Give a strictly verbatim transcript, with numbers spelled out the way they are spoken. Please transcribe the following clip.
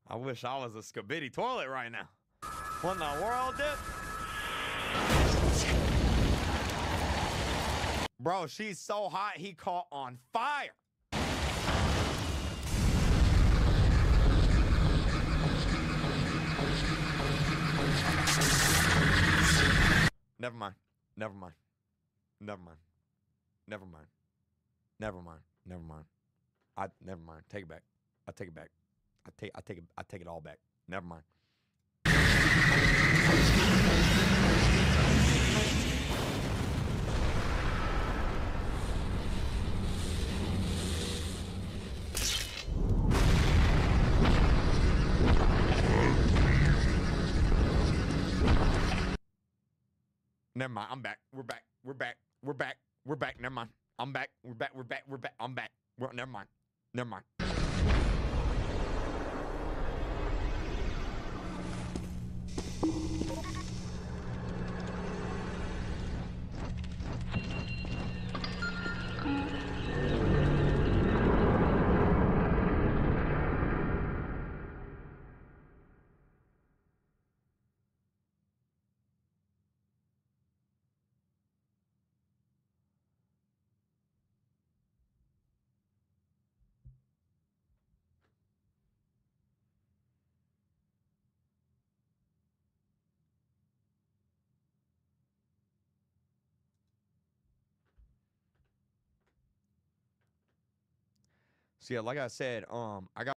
I wish I was a Skibidi toilet right now. What in the world, dude? Bro, she's so hot, he caught on fire. Never mind. Never mind. Never mind. Never mind. Never mind. Never mind. I never mind. Take it back. I take it back. I take I take it I take it all back. Never mind. Never mind. I'm back. We're back. We're back. We're back. We're back. Never mind. I'm back. We're back. We're back. We're back. I'm back. We're, never mind. Never mind. So yeah, like I said, um, I got